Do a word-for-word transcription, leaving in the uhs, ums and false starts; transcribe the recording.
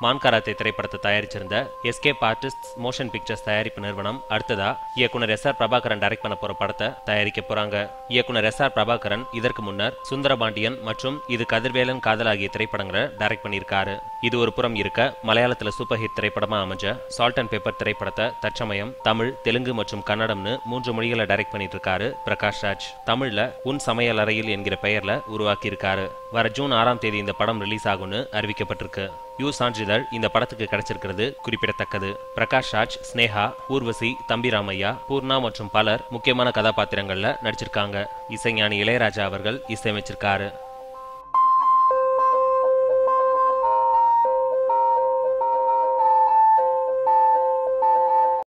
மான் கராத்தே திரைப்படத்தை தயாரிச்சிருந்த எஸ்கேப் ஆர்டிஸ்ட் மோஷன் பிக்சர்ஸ் தயாரிப்பு நிறுவனம் அடுத்ததா இயக்குனர் எஸ் ஆர் பிரபாகரன் டைரக்ட் பண்ண போற படத்தை தயாரிக்க போறாங்க. இயக்குனர் எஸ் ஆர் பிரபாகரன் இதற்கு முன்னர் சுந்தரபாண்டியன் மற்றும் இது கதிர்வேலன் காதல் ஆகிய திரைப்படங்களை டைரக்ட் பண்ணியிருக்காரு. இது ஒரு புறம் இருக்க, மலையாளத்துல சூப்பர் ஹிட் திரைப்படமா அமைஞ்ச சால்ட் அண்ட் பேப்பர் திரைப்படத்தை தற்சமயம் தமிழ், தெலுங்கு மற்றும் கன்னடம்னு மூன்று மொழிகளை டைரக்ட் பண்ணிட்டு இருக்காரு பிரகாஷ் ராஜ். தமிழ்ல உன் சமையலறையில் என்கிற பெயர்ல உருவாக்கி இருக்காரு. வர ஜூன் ஆறாம் தேதி இந்த படம் ரிலீஸ் ஆகும்னு அறிவிக்கப்பட்டிருக்கு. யூ சான்றிதழ் இந்த படத்துக்கு கிடைச்சிருக்கிறது குறிப்பிடத்தக்கது. பிரகாஷ் ராஜ், ஸ்னேகா, ஊர்வசி, தம்பி ராமையா, பூர்ணா மற்றும் பலர் முக்கியமான கதாபாத்திரங்கள்ல நடிச்சிருக்காங்க. இசைஞானி இளையராஜா அவர்கள் இசையமைச்சிருக்காரு.